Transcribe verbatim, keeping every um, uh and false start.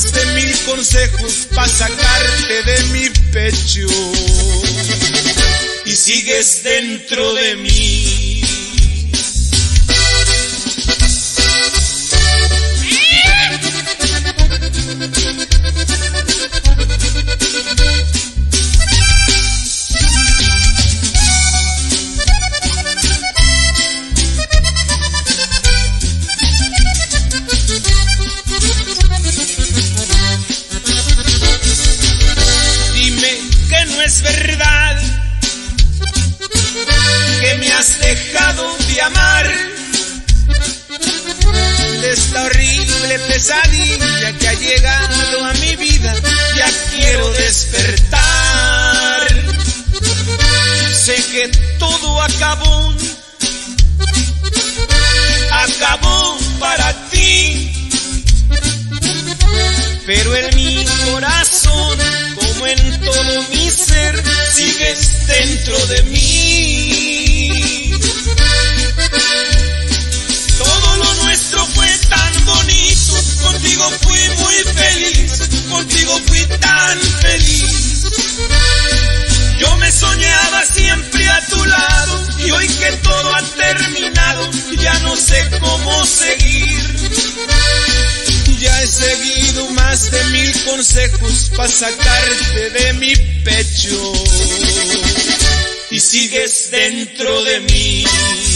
más de mil consejos para sacarte de mi pecho y sigues dentro de mí. Es verdad que me has dejado de amar, de esta horrible pesadilla que ha llegado a mi vida, ya quiero despertar. Sé que todo acabó, acabó para ti, pero en mi corazón, como en todo mi ser, sigues dentro de mí. Todo lo nuestro fue tan bonito, contigo fui muy feliz, contigo fui tan feliz. Yo me soñaba siempre a tu lado, y hoy que todo ha terminado, ya no sé cómo seguir. Ya he seguido más de mil consejos para sacarte de mi pecho y sigues dentro de mí.